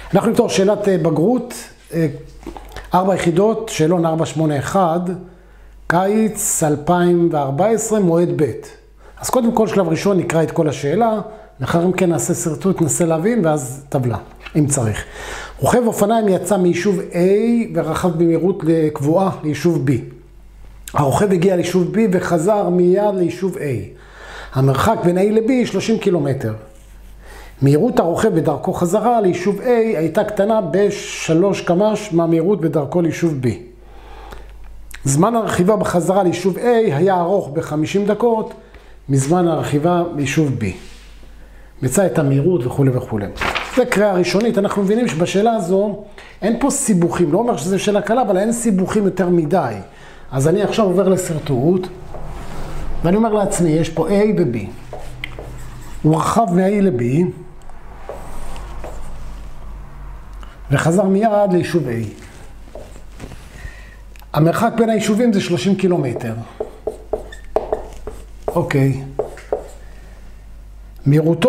אנחנו נפתור שאלת בגרות, 4 יחידות, שאלון 481, קיץ 2014, מועד ב'. אז קודם כל שלב ראשון נקרא את כל השאלה, לאחר מכן נעשה סרטוט, ננסה להבין, ואז טבלה, אם צריך. רוכב אופניים יצא מיישוב A ורכב במהירות קבועה ליישוב B. הרוכב הגיע ליישוב B וחזר מיד ליישוב A. המרחק בין A ל-B 30 קילומטר. מהירות הרוכב בדרכו חזרה ליישוב A הייתה קטנה ב3 קמ"ש מהמהירות בדרכו ליישוב B. זמן הרכיבה בחזרה ליישוב A היה ארוך ב50 דקות מזמן הרכיבה ליישוב B. מצא את המהירות וכו' וכו'. זה קריאה ראשונית. אנחנו מבינים שבשאלה הזו אין פה סיבוכים. לא אומר שזה שאלה קלה, אבל אין סיבוכים יותר מדי. אז אני עכשיו עובר לסרטוט, ואני אומר לעצמי, יש פה A ו-B. הוא רכב מ-A ל-B, וחזר מיד ליישוב A. המרחק בין היישובים זה 30 קילומטר. אוקיי. מהירות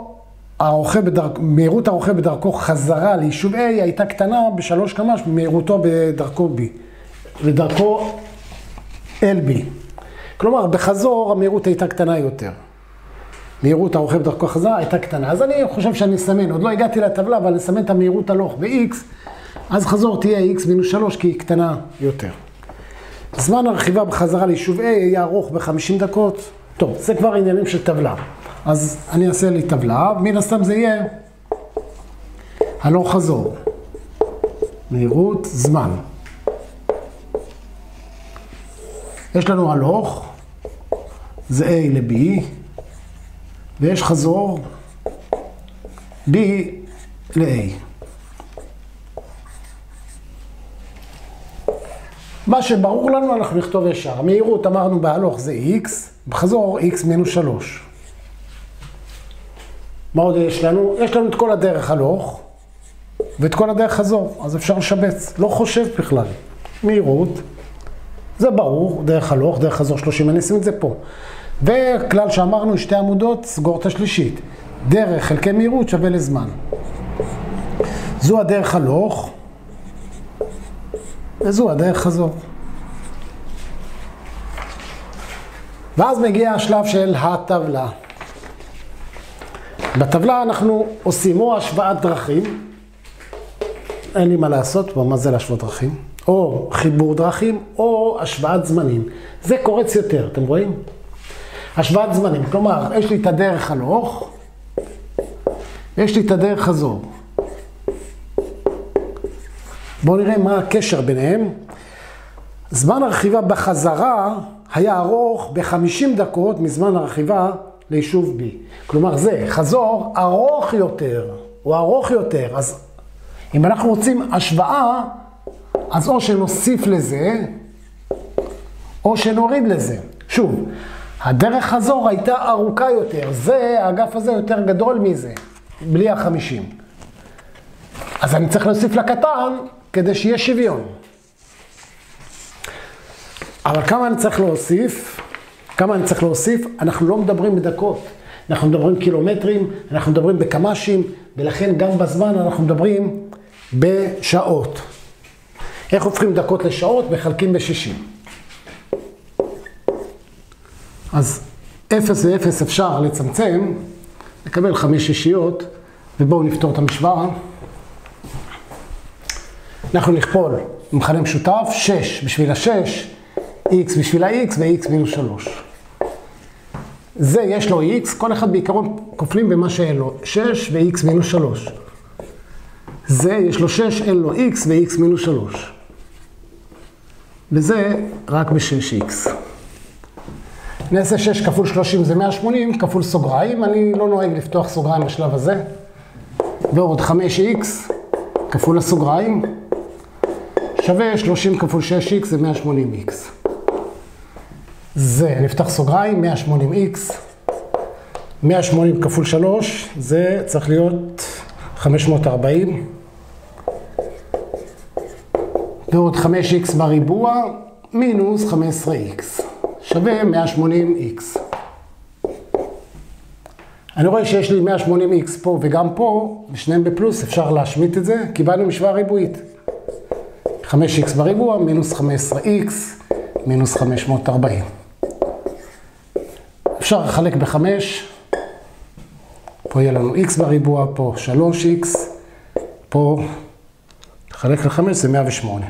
הרוכב בדרכו חזרה ליישוב A הייתה קטנה ב3 קמ"ש ממהירותו בדרכו B. בדרכו אל B. כלומר, בחזור המהירות הייתה קטנה יותר. מהירות הרוכב בדרכו חזרה הייתה קטנה. אז אני חושב שאני אסמן, עוד לא הגעתי לטבלה, אבל אסמן את המהירות הלוך ב-X, אז חזור תהיה X מינוס 3 כי היא קטנה יותר. זמן הרכיבה בחזרה ליישוב A היה ארוך ב50 דקות. טוב, זה כבר עניינים של טבלה. אז אני אעשה לי טבלה, מן הסתם זה יהיה הלוך חזור. מהירות, זמן. יש לנו הלוך, זה A ל-B, ויש חזור, B ל-A. מה שברור לנו אנחנו נכתוב ישר. המהירות אמרנו בהלוך זה X, בחזור X מינוס 3. מה עוד יש לנו? יש לנו את כל הדרך הלוך, ואת כל הדרך חזור, אז אפשר לשבץ. לא חושב בכלל. מהירות, זה ברור, דרך הלוך, דרך חזור 30, אני אשים את זה פה. וכלל שאמרנו, שתי עמודות, סגור את השלישית. דרך חלקי מהירות שווה לזמן. זו הדרך הלוך, וזו הדרך חזור. ואז מגיע השלב של הטבלה. בטבלה אנחנו עושים או השוואת דרכים, אין לי מה לעשות, מה זה להשוות דרכים? או חיבור דרכים, או השוואת זמנים. זה קורץ יותר, אתם רואים? השוואת זמנים, כלומר, יש לי את הדרך הלוך, יש לי את הדרך חזור. בואו נראה מה הקשר ביניהם. זמן הרכיבה בחזרה היה ארוך ב50 דקות מזמן הרכיבה ליישוב B. כלומר, זה חזור ארוך יותר, הוא ארוך יותר. אז אם אנחנו רוצים השוואה, אז או שנוסיף לזה, או שנוריד לזה. שוב, הדרך חזור הייתה ארוכה יותר. זה, האגף הזה יותר גדול מזה, בלי ה50. אז אני צריך להוסיף לקטן כדי שיהיה שוויון. אבל כמה אני צריך להוסיף? אנחנו לא מדברים בדקות. אנחנו מדברים קילומטרים, אנחנו מדברים בקמ"שים, ולכן גם בזמן אנחנו מדברים בשעות. איך הופכים דקות לשעות? מחלקים ב60. אז 0 ו-0 אפשר לצמצם, לקבל 5 שישיות, ובואו נפתור את המשוואה. אנחנו נכפול מכנה משותף, 6 בשביל ה-6, x בשביל ה-x ו-x מינוס 3. זה יש לו x, כל אחד בעיקרון כופלים במה שאין לו, 6 ו-x מינוס 3. זה יש לו 6, אין לו x ו-x מינוס 3. וזה רק ב-6x. נעשה 6 כפול 30 זה 180, כפול סוגריים, אני לא נוהג לפתוח סוגריים בשלב הזה. ועוד 5x כפול הסוגריים, שווה 30 כפול 6x זה 180x. זה, נפתח סוגריים, 180x. 180 כפול 3, זה צריך להיות 540. ועוד 5x בריבוע, מינוס 15x. שווה 180x. אני רואה שיש לי 180x פה וגם פה, ושניהם בפלוס, אפשר להשמיט את זה, קיבלנו משוואה ריבועית. 5x בריבוע מינוס 15x מינוס 540. אפשר לחלק ב5, פה יהיה לנו x בריבוע, פה 3x, פה לחלק ל5 זה 108.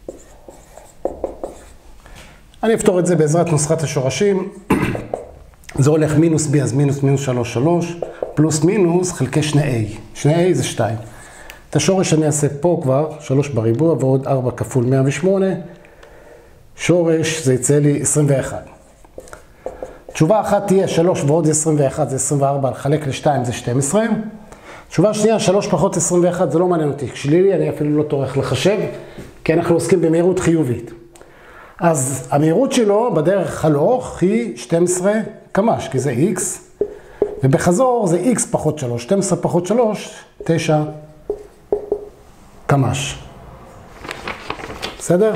אני אפתור את זה בעזרת נוסחת השורשים. זה הולך מינוס b, אז מינוס מינוס 3, 3, פלוס מינוס חלקי 2a. 2a זה 2. את השורש אני אעשה פה כבר, 3 בריבוע ועוד 4 כפול 108. שורש זה יצא לי 21. תשובה אחת תהיה 3 ועוד 21 זה 24, לחלק ל2 זה 12. תשובה שנייה, 3 פחות 21 זה לא מעניין אותי. שלילי אני אפילו לא טורח לחשב, כי אנחנו עוסקים במהירות חיובית. אז המהירות שלו בדרך הלוך היא 12 קמ"ש, כי זה x, ובחזור זה x פחות 3, 12 פחות 3, 9 קמ"ש. בסדר?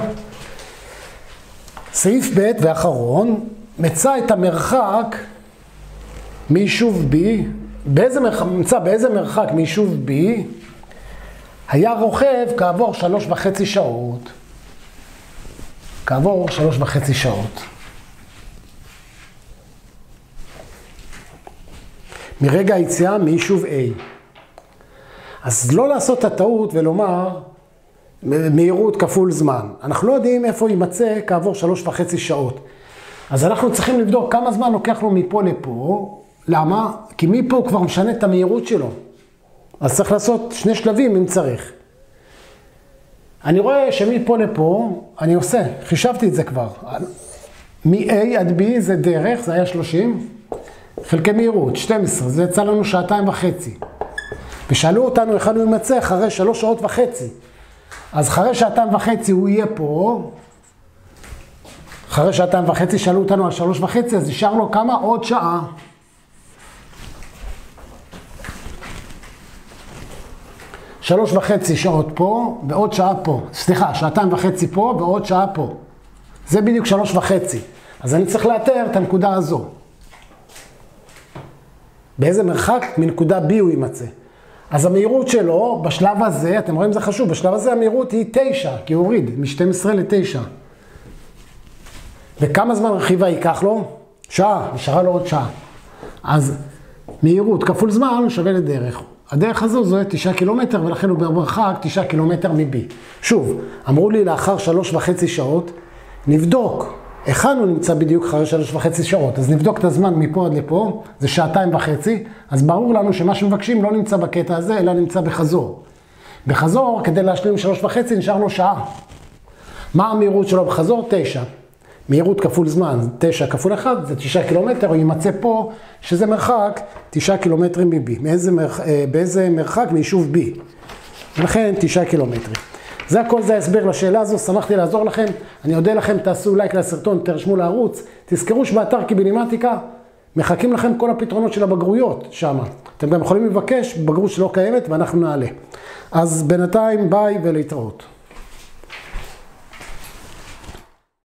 סעיף ב' ואחרון, מצא את המרחק מיישוב B, מצא באיזה מרחק מיישוב B היה רוכב כעבור 3.5 שעות. כעבור 3.5 שעות. מרגע היציאה מיישוב A. אז לא לעשות את הטעות ולומר מהירות כפול זמן. אנחנו לא יודעים איפה יימצא כעבור 3.5 שעות. אז אנחנו צריכים לבדוק כמה זמן לוקח לו מפה לפה. למה? כי מפה הוא כבר משנה את המהירות שלו. אז צריך לעשות 2 שלבים אם צריך. אני רואה שמפה לפה, אני עושה, חישבתי את זה כבר. מ-A עד B זה דרך, זה היה 30, חלקי מהירות, 12, זה יצא לנו 2.5 שעות. ושאלו אותנו היכן הוא יימצא אחרי 3.5 שעות. אז אחרי 2.5 שעות הוא יהיה פה, אחרי 2.5 שעות שאלו אותנו על 3.5, אז נשאר לו כמה? עוד שעה. שלוש וחצי שעות פה ועוד שעה פה. סליחה, 2.5 פה ועוד שעה פה. זה בדיוק 3.5. אז אני צריך לאתר את הנקודה הזו. באיזה מרחק מנקודה B הוא יימצא. אז המהירות שלו בשלב הזה, אתם רואים זה חשוב, בשלב הזה המהירות היא 9, כי הוא הוריד מ-12 ל-9. וכמה זמן רכיבה ייקח לו? שעה, נשארה לו עוד שעה. אז מהירות כפול זמן שווה לדרך. הדרך הזו זו 9 קילומטר, ולכן הוא במרחק 9 קילומטר מ-B. שוב, אמרו לי לאחר 3.5 שעות, נבדוק היכן הוא נמצא בדיוק אחרי 3.5 שעות. אז נבדוק את הזמן מפה עד לפה, זה 2.5 שעות, אז ברור לנו שמה שמבקשים לא נמצא בקטע הזה, אלא נמצא בחזור. בחזור, כדי להשלים 3.5, נשאר לו שעה. מה המהירות שלו בחזור? 9. מהירות כפול זמן, 9 כפול 1, זה 9 קילומטר, הוא יימצא פה, שזה מרחק 9 קילומטרים מ-B. באיזה מרחק? מיישוב B. ולכן 9 קילומטרים. זה הכל, זה ההסבר לשאלה הזו, שמחתי לעזור לכם. אני אודה לכם, תעשו לייק לסרטון, תרשמו לערוץ. תזכרו שבאתר קיבינימטיקה מחכים לכם כל הפתרונות של הבגרויות שם. אתם גם יכולים לבקש בגרות שלא קיימת ואנחנו נעלה. אז בינתיים ביי ולהתראות.